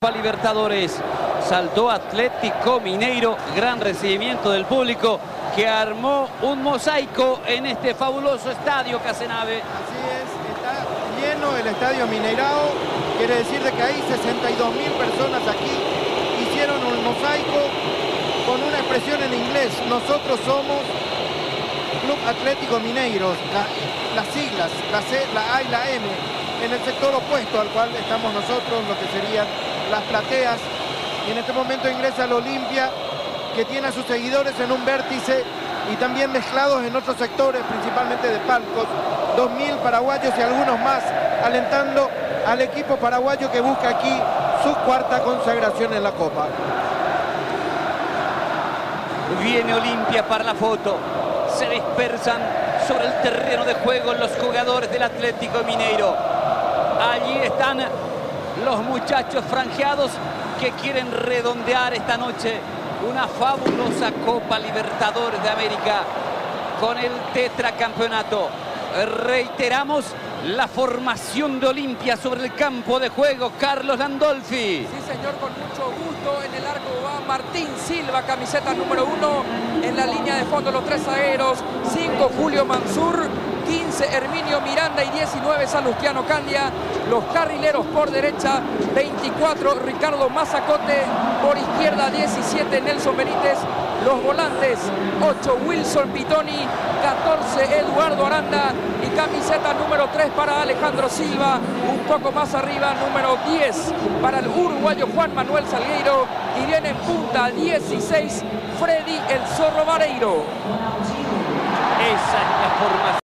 Copa Libertadores. Saltó Atlético Mineiro, gran recibimiento del público que armó un mosaico en este fabuloso estadio Casenave. Así es, está lleno el estadio Mineirao, quiere decir de que hay 62.000 personas aquí, hicieron un mosaico con una expresión en inglés: nosotros somos Club Atlético Mineiro, las siglas, la C, la A y la M, en el sector opuesto al cual estamos nosotros, lo que serían las plateas. Y en este momento ingresa el Olimpia, que tiene a sus seguidores en un vértice y también mezclados en otros sectores, principalmente de palcos, 2.000 paraguayos y algunos más, alentando al equipo paraguayo que busca aquí su cuarta consagración en la Copa. Viene Olimpia para la foto. Se dispersan sobre el terreno de juego los jugadores del Atlético Mineiro. Allí están los muchachos franjeados que quieren redondear esta noche una fabulosa Copa Libertadores de América con el tetracampeonato. Reiteramos la formación de Olimpia sobre el campo de juego. Carlos Landolfi. Sí, señor, con mucho gusto. En el arco va Martín Silva, camiseta número 1. En la línea de fondo los tres zagueros: 5 Julio Mansur, 15 Herminio Miranda y 19 Salustiano Candia. Los carrileros por derecha: 24 Ricardo Mazacote, por izquierda 17 Nelson Benítez. Los volantes: 8 Wilson Pitoni, 14 Eduardo Aranda y camiseta número 3 para Alejandro Silva. Un poco más arriba, número 10 para el uruguayo Juan Manuel Salgueiro. Y viene en punta 16 Freddy el Zorro Vareiro. Esa es la formación.